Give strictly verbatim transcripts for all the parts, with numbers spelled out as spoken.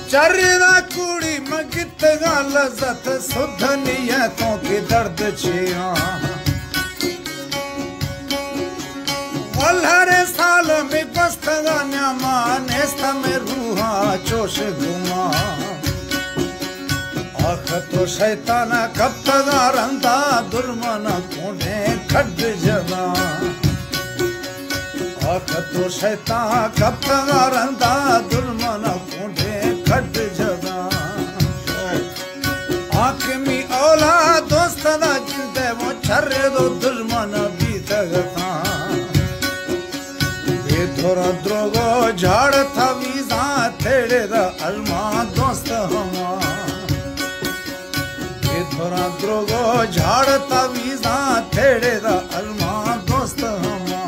चरदा कुड़ी मगित गाल लज़त सुध नियतों की दर्द छिया वल्हरे साल में बस्तगा न्यामा नेस्त में रूहा चोश गुमा आख तो शैतान कब तगा रंदा दुर्मन कोने खड जदा आख तो शैतान कब तगा रंदा दुर्मन कोने खड जदा आख में औला दोस्त ना जिंदे वो छर्रे दो दुर्मन भी तगता थोड़ा द्रोगो झाड़ था वीजा थेड़े दा अलमा दोस्त हमा ये थोड़ा द्रोगो झाड़ था वीजा थेड़े दा अलमा दोस्त हमा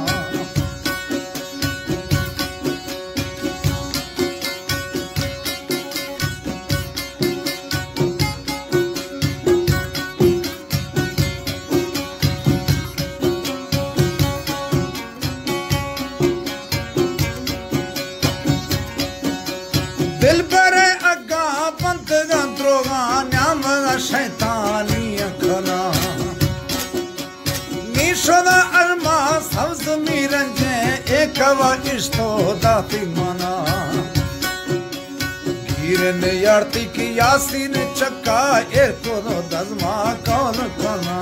दिल पर अगा पंत गंद्रोगा न्याम शैतानी अखना निशोदा अरमा सब्ज मीरंजे एक व इश्तो दाती मना गिरन यारती की यासीन चक्का एक दो दजमा कौन कना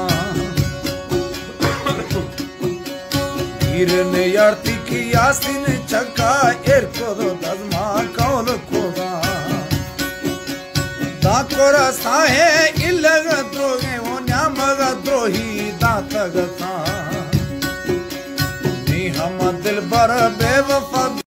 गिरन यारती की यासीन चक्का एक दो दजमा कौन कोगा दाकोरा साहे इलग द्रोगे वो न्यामग द्रोही दातगता नी हम दिल बर बेवफा